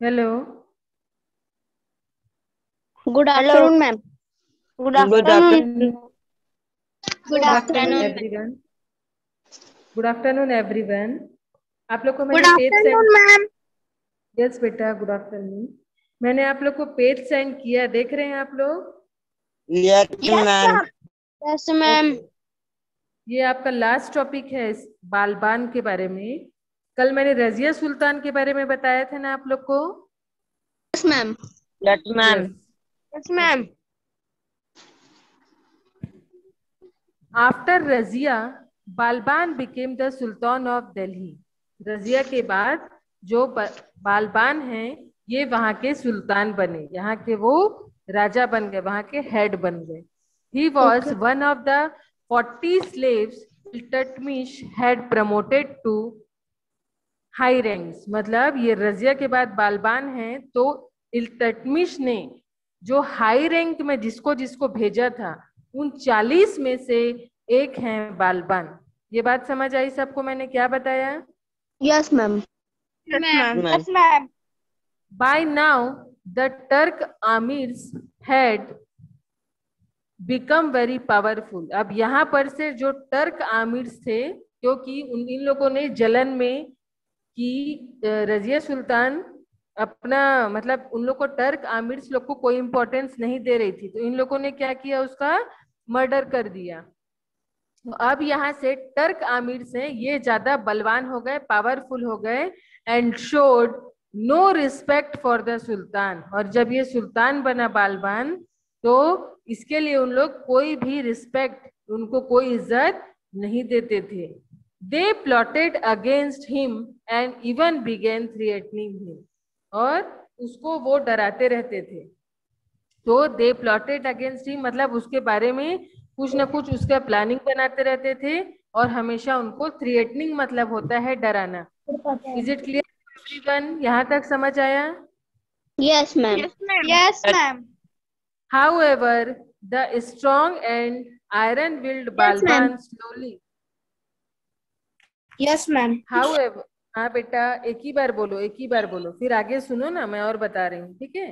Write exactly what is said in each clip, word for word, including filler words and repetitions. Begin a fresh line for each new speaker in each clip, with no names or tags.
Hello.
Good
hello.
Afternoon ma'am.
Good
good
afternoon.
Afternoon.
Good
good afternoon
afternoon.
Everyone. Good afternoon everyone. आप लोग को
good
मैंने page send.
Afternoon ma'am.
Yes बेटा, good afternoon. मैंने आप लोग को पेज सेंड किया, देख रहे हैं आप लोग?
Yes
yes
ma'am.
Ma'am. Yes ma'am.
Okay. ये आपका लास्ट टॉपिक है इस बालबान के बारे में। कल मैंने रजिया सुल्तान के बारे में बताया था ना आप लोग को?
Yes ma'am.
Yes ma'am.
Yes.
Yes ma'am.
Okay. After Razia, Balban became the sultan of Delhi. Razia के बाद जो ब- बालबान हैं, ये वहां के सुल्तान बने, यहाँ के वो राजा बन गए, वहां के हेड बन गए। He was
okay.
One of the forty slaves Iltutmish had promoted to high ranks. मतलब ये रजिया के बाद बालबान हैं, तो इल्तुतमिश ने जो हाई रैंक में जिसको जिसको भेजा था, उन चालीस में से एक है बालबान। ये बात समझ आई सबको मैंने क्या बताया?
Yes ma'am.
Yes ma'am.
Yes ma'am.
By now the Turk amirs had become very powerful. अब यहाँ पर से जो टर्क आमिर्स थे, क्योंकि उन इन लोगों ने जलन में कि रजिया सुल्तान अपना मतलब उन लोग को टर्क आमिर्स लोग को कोई इंपॉर्टेंस नहीं दे रही थी, तो इन लोगों ने क्या किया, उसका मर्डर कर दिया। तो अब यहाँ से टर्क आमिर से ये ज्यादा बलवान हो गए, पावरफुल हो गए, and showed no respect for the sultan. और जब ये सुल्तान बना बालबान, तो इसके लिए उन लोग कोई भी रिस्पेक्ट, उनको कोई इज्जत नहीं देते थे। They plotted against him and even began threatening him. और उसको वो डराते रहते थे। तो दे प्लॉटेड अगेंस्ट हिम मतलब उसके बारे में कुछ ना कुछ उसका प्लानिंग बनाते रहते थे, और हमेशा उनको थ्रेटनिंग मतलब होता है डराना। Is it clear everyone? यहाँ तक समझ आया?
Yes ma'am.
Yes ma'am.
Yes ma'am.
However, the strong and iron-willed
yes ma'am.
Balban slowly.
Yes ma'am.
However, हाँ बेटा, एक ही बार बोलो, एक ही बार बोलो, फिर आगे सुनो ना, मैं और बता रही हूँ, ठीक है?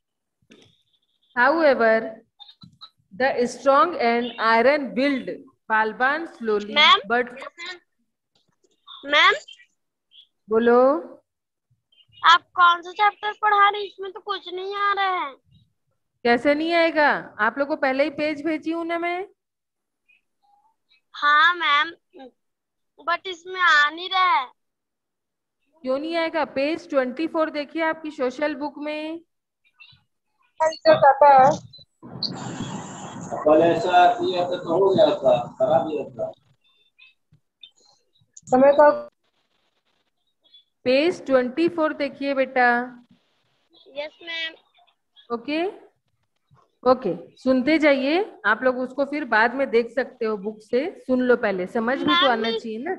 However, the strong and iron-willed Balban slowly
ma'am.
but
ma'am,
बोलो।
आप कौन सा चैप्टर पढ़ा रहे हैं? इसमें तो कुछ नहीं आ रहा है।
कैसे नहीं आएगा? आप लोग को पहले ही पेज भेजी हूं ना मैं।
हाँ मैम, बट इसमें आ नहीं रहा है।
क्यों नहीं आएगा? पेज ट्वेंटी फोर देखिए आपकी सोशल बुक में।
कल ऐसा किया था तो हो गया था, खराब ही था।
समय का पेज ट्वेंटी फोर देखिए बेटा।
Yes ma'am.
ओके। ओके, सुनते जाइए आप लोग, उसको फिर बाद में देख सकते हो, बुक से सुन लो, पहले समझ भी तो
मैम
आना चाहिए ना।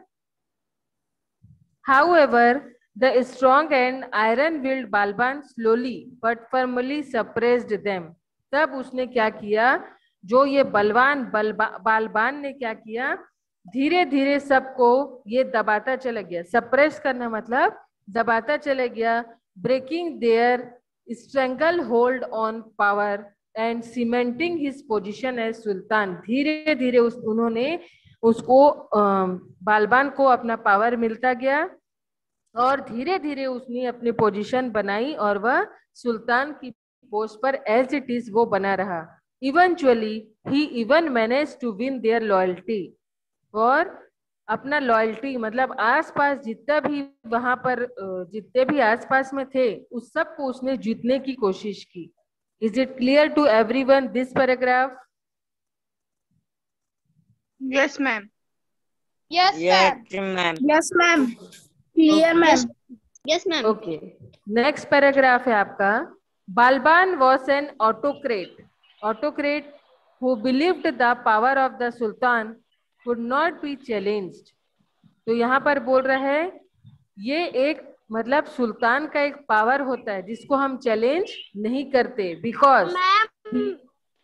However, the strong and iron-willed Balban slowly but firmly suppressed them. तब उसने क्या किया, जो ये बलवान बलबा, बालबान ने क्या किया, धीरे धीरे सबको ये दबाता चला गया। सप्रेस करना मतलब दबाता चला गया। Breaking their stranglehold on power and cementing his position as sultan. धीरे धीरे उस उन्होंने उसको अम, बालबान को अपना पावर मिलता गया, और धीरे धीरे उसने अपनी पोजीशन बनाई, और वह सुल्तान की पोस्ट पर एज इट इज वो बना रहा। Eventually he even manage to win their loyalty. और अपना लॉयल्टी मतलब आसपास जितना भी वहां पर अ, जितने भी आसपास में थे, उस सबको उसने जीतने की कोशिश की। Is it clear to everyone this paragraph?
Yes ma'am.
Yes ma'am.
Yes ma'am.
Yes ma'am. Clear
okay.
Ma'am. Yes ma'am.
Okay, next paragraph है आपका। Balban was an autocrat. Autocrat who believed the power of the sultan could not be challenged. तो यहाँ पर बोल रहा है, ये एक मतलब सुल्तान का एक पावर होता है जिसको हम चैलेंज नहीं करते, because
ma'am.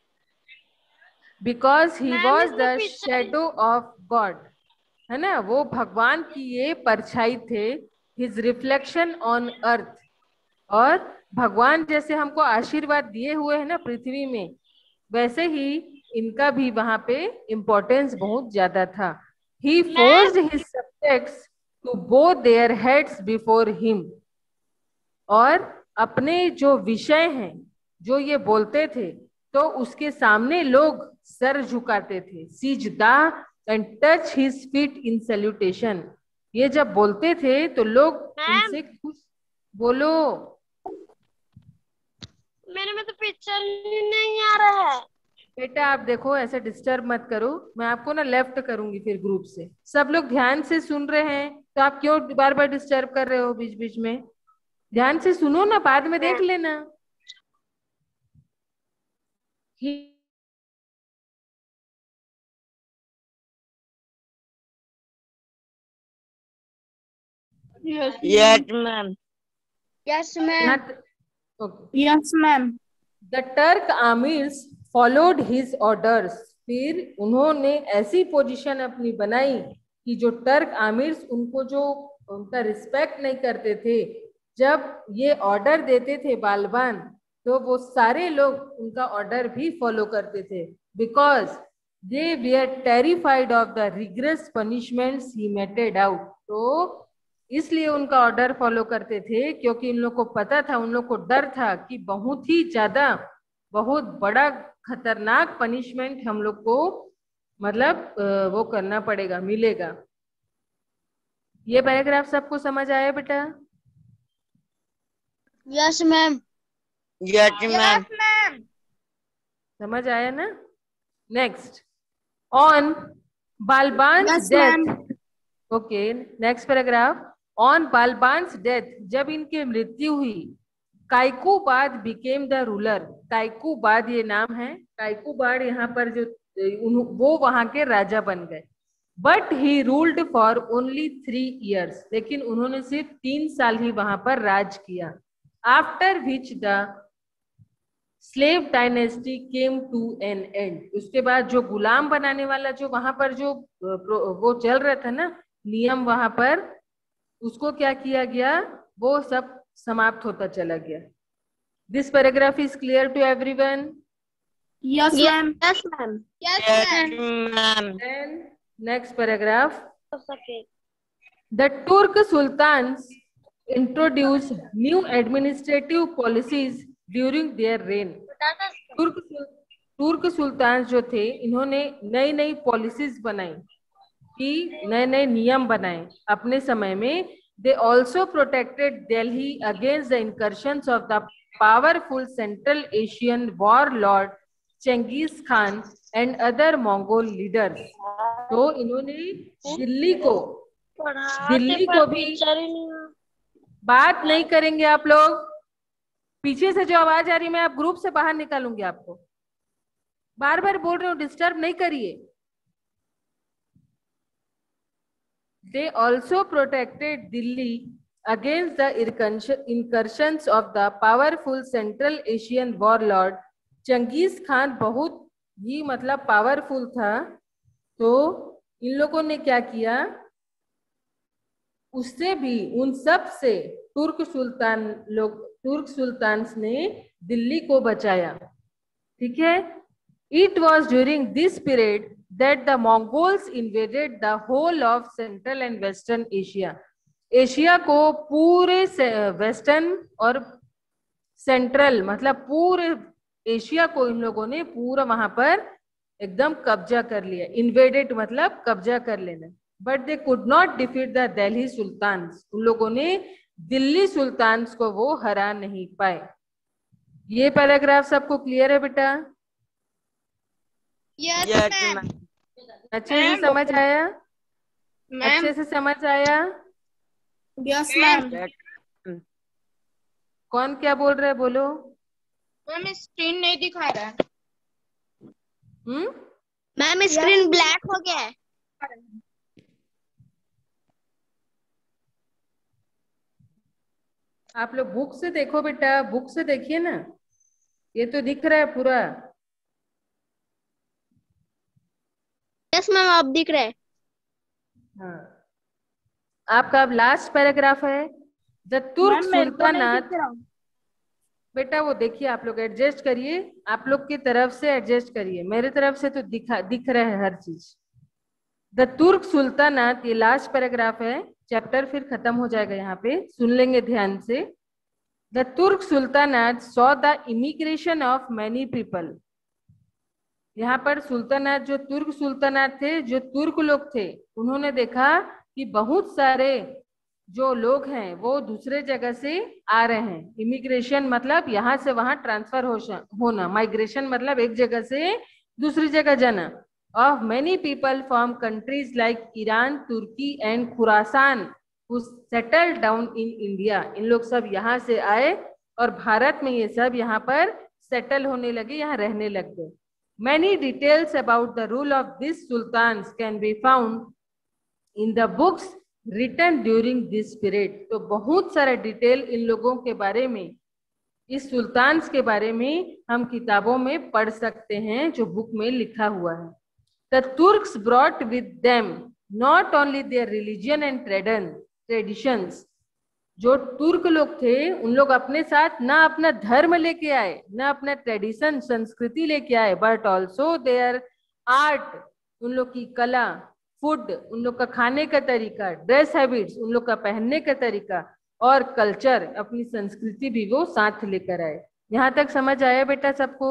Because he
ma'am
was
इसमें
the
picture.
Shadow of God. है ना, वो भगवान की ये परछाई थे। His reflection on earth. और भगवान जैसे हमको आशीर्वाद दिए हुए हैं ना पृथ्वी में, वैसे ही इनका भी वहां पे इम्पोर्टेंस बहुत ज्यादा था। He forced his subjects to bow their heads before him, और अपने जो विषय हैं जो ये बोलते थे तो उसके सामने लोग सर झुकाते थे। सिजदा and touch his feet in salutation, ये जब बोलते थे तो लोग
मैम
उनसे खुश। बोलो।
मेरे में तो पिक्चर ही नहीं आ रहा है।
बेटा आप देखो, ऐसे डिस्टर्ब मत करो, मैं आपको ना लेफ्ट करूंगी फिर ग्रुप से। सब लोग ध्यान से सुन रहे हैं तो आप क्यों बार बार डिस्टर्ब कर रहे हो बीच बीच में? ध्यान से सुनो ना, बाद में देख लेना। He-
Yes.
Yes, ma'am.
Yes, ma'am.
not- okay.
Yes, ma'am.
The Turk armies followed his orders. फिर उन्होंने ऐसी पोजीशन अपनी बनाई कि जो टर्क आमिर्स उनको जो उनका रिस्पेक्ट नहीं करते थे, जब ये ऑर्डर देते थे बालबान, तो वो सारे लोग उनका ऑर्डर भी फॉलो करते थे, because they were terrified of the rigorous punishments he meted out. तो इसलिए उनका ऑर्डर फॉलो करते थे क्योंकि उन लोग को पता था, उन लोग को डर था कि बहुत ही ज्यादा, बहुत बड़ा खतरनाक पनिशमेंट हम लोग को मतलब वो करना पड़ेगा, मिलेगा। ये पैराग्राफ सबको समझ आया बेटा?
Yes, ma'am.
Yes, ma'am.
ma'am.
समझ आया ना? Next, on Balban's
Yes,
death.
ma'am.
Okay, next paragraph. On Balban's death, जब इनकी मृत्यु हुई, Kaiqubad became the ruler. Kaiqubad ये नाम है, काइकुबाद यहाँ पर जो वो वहां के राजा बन गए। But he ruled for only three years, लेकिन उन्होंने सिर्फ तीन साल ही वहां पर राज किया। After which the slave dynasty came to an end, उसके बाद जो गुलाम बनाने वाला जो वहां पर जो वो चल रहा था ना नियम वहां पर, उसको क्या किया गया, वो सब समाप्त होता चला गया। This paragraph is clear to everyone?
Yes, ma'am.
Yes ma'am.
Yes,
Yes,
ma'am.
ma'am.
Then next paragraph.
हो सके।
The Turk sultans introduced new administrative policies during their reign. तुर्क तुर्क सुल्तान जो थे, इन्होंने नई नई पॉलिसीज बनाई कि नए नए नियम बनाए अपने समय में। They also protected Delhi against the incursions of the powerful Central Asian warlord Genghis Khan and other Mongol leaders. तो इन्होंने दिल्ली को दिल्ली को भी,
पिक्चर ही नहीं आ-
बात नहीं करेंगे आप लोग, पीछे से जो आवाज आ रही है मैं आप ग्रुप से बाहर निकालूंगी आपको। बार बार बोल रहे हो, डिस्टर्ब नहीं करिए। They also protected Delhi against the incursions of the powerful Central Asian warlord Genghis Khan. बहुत ही मतलब पावरफुल था, तो इन लोगों ने क्या किया, उससे भी उन सब से तुर्क सुल्तान लोग तुर्क सुल्तान ने दिल्ली को बचाया। ठीक है? It was during this period that the Mongols invaded the whole of Central and Western Asia. Asia को पूरे वेस्टर्न और सेंट्रल मतलब पूरे एशिया को इन लोगों ने पूरा वहां पर एकदम कब्जा कर लिया। इन्वेडेड मतलब कब्जा कर लेना। But they could not defeat the Delhi sultans, उन लोगों ने दिल्ली सुल्तान्स को वो हरा नहीं पाए। ये पैराग्राफ सबको क्लियर है बेटा?
Yes,
Yes,
ma'am.
ma'am.
अच्छे से समझ आया?
Ma'am.
अच्छे से समझ आया?
Yes, ma'am.
Yes.
कौन क्या बोल रहा है, बोलो।
मैम स्क्रीन नहीं दिखा रहा है।
हम्म
मैम स्क्रीन ब्लैक हो गया है।
आप लोग बुक से देखो बेटा, बुक से देखिए ना, ये तो दिख रहा है पूरा।
यस मैम आप दिख रहे हैं।
हाँ, आपका अब लास्ट पैराग्राफ है। द तुर्क
मैम मेरे को नहीं
सुल्तानात
दिख रहा।
बेटा वो देखिए, आप लोग एडजस्ट करिए, आप लोग की तरफ से एडजस्ट करिए, मेरे तरफ से तो दिखा दिख रहा है हर चीज। द तुर्क सुल्तानात, ये लास्ट पैराग्राफ है, चैप्टर फिर खत्म हो जाएगा, यहाँ पे सुन लेंगे ध्यान से। The Turk sultanate saw the immigration of many people. यहाँ पर सुल्तानात, जो तुर्क सुल्तानात थे, जो तुर्क लोग थे, उन्होंने देखा कि बहुत सारे जो लोग हैं वो दूसरे जगह से आ रहे हैं। इमिग्रेशन मतलब यहाँ से वहां ट्रांसफर हो होना, माइग्रेशन मतलब एक जगह से दूसरी जगह जाना। Of many people from countries like Iran, Turkey and Khurasan who settled down in India. इन लोग सब यहाँ से आए और भारत में ये सब यहाँ पर सेटल होने लगे, यहाँ रहने लग गए। Many details about the rule of these sultans can be found in the books written during this period। तो बहुत सारा डिटेल इन लोगों के बारे में, इस सुल्तान्स के बारे में हम किताबों में पढ़ सकते हैं, जो बुक में लिखा हुआ है। The Turks brought with them not only their religion and traditions। जो तुर्क लोग थे, उन लोग अपने साथ ना अपना धर्म लेके आए, ना अपना ट्रेडिशन संस्कृति लेके आए, बट ऑल्सो देयर आर्ट, उन लोग की कला, फूड, उन लोग का खाने का तरीका, ड्रेस हैबिट्स, उन लोग का पहनने का तरीका, और कल्चर, अपनी संस्कृति भी वो साथ लेकर आए। यहाँ तक समझ आया बेटा सबको?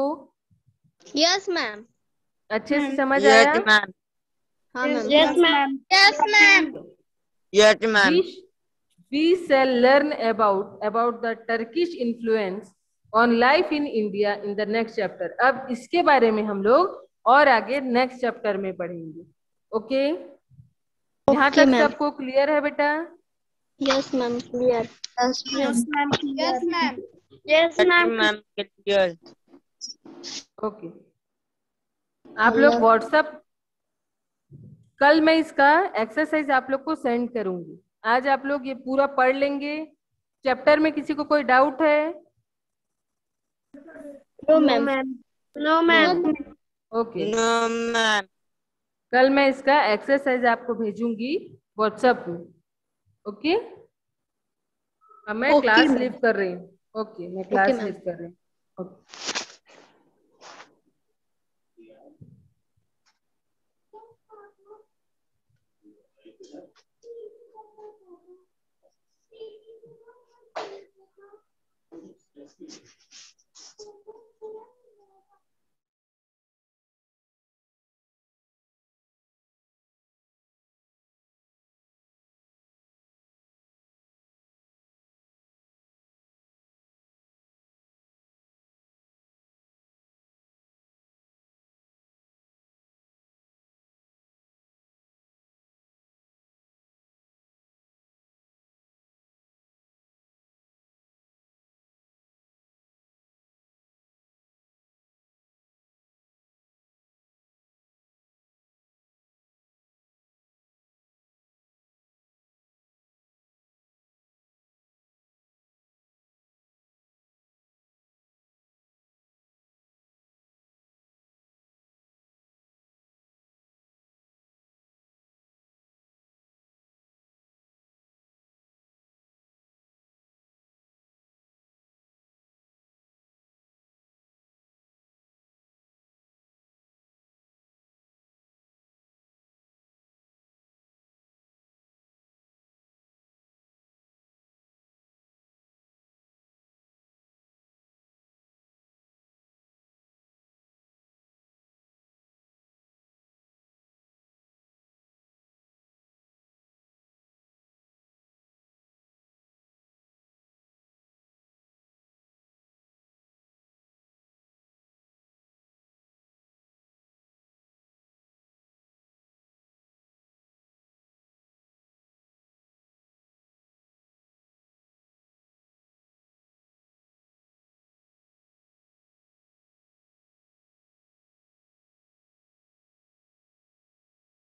Yes ma'am.
अच्छे से समझ आया?
Yes, ma'am.
हाँ ma'am.
Yes ma'am. Yes ma'am.
Yes, ma'am.
We, we shall learn about about the Turkish influence on life in India in the next chapter। अब इसके बारे में हम लोग और आगे नेक्स्ट चैप्टर में पढ़ेंगे। ओके, यहाँ तक सबको क्लियर है बेटा?
Yes ma'am clear.
Yes ma'am. Yes ma'am.
Yes
Yes,
ma'am.
ma'am. Clear.
Okay, आप लोग व्हाट्सएप, कल मैं इसका एक्सरसाइज आप लोग को सेंड करूंगी। आज आप लोग ये पूरा पढ़ लेंगे। चैप्टर में किसी को कोई डाउट है?
No ma'am. No ma'am.
Okay,
No, ma'am.
कल मैं इसका एक्सरसाइज आपको भेजूंगी व्हाट्सएप में। ओके, अब मैं
Okay,
क्लास
ma'am.
लीव कर रही हूँ। ओके, मैं क्लास
ma'am.
लीव कर रही हूँ। ओके।
Yes.